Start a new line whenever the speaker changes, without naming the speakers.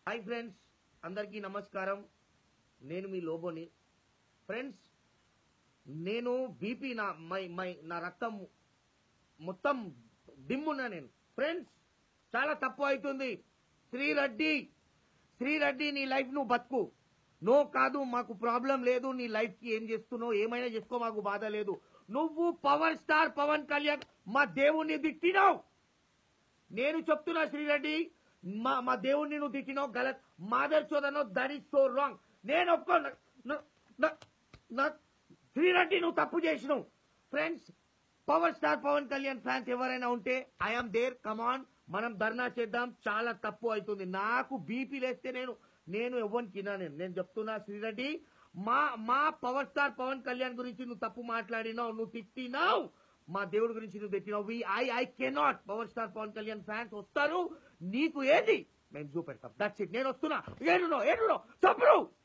Hi friends, అందరికీ నమస్కారం. నేను మీ లోబోని. ఫ్రెండ్స్, నేను బీపీ నా రక్తం మొత్తం డిమ్మున్నా నేను. ఫ్రెండ్స్, చాలా తప్పు అవుతుంది. శ్రీరెడ్డి నీ లైఫ్ నువ్వు బతుకు. నో కాదు, మాకు ప్రాబ్లం లేదు. నీ లైఫ్ కి ఏం చేస్తున్నావు, ఏమైనా చేసుకో, మాకు బాధ లేదు. నువ్వు పవర్ స్టార్ పవన్ కళ్యాణ్ మా దేవుణ్ణి తిట్టినావు. నేను చెప్తున్నా శ్రీరెడ్డి, మా దేవుణ్ణి నువ్వు తిట్టినావు, గలత్. మాదర్ చోదనో, దట్ ఈస్ సో రాంగ్. నేను శ్రీరెడ్డి నువ్వు తప్పు చేసినావు. Friends, power star Pawan Kalyan fans ఎవరైనా ఉంటే ఐఎమ్ దేర్, కమాన్, మనం ధర్నా చేద్దాం. చాలా తప్పు అవుతుంది. నాకు బీపీ లేస్తే నేను ఎవరికి నేను చెప్తున్నా శ్రీరెడ్డి, మా పవర్ స్టార్ పవన్ కళ్యాణ్ గురించి నువ్వు తప్పు మాట్లాడినావు, నువ్వు తిట్టినావు. మా దేవుడి గురించి నువ్వు తిట్టినావు. I cannot. Power star Pawan Kalyan fans వస్తారు, నీకు ఏది మేము చూపెడతాం. That's it. నేను వస్తున్నా. ఏడునో చెప్పరు.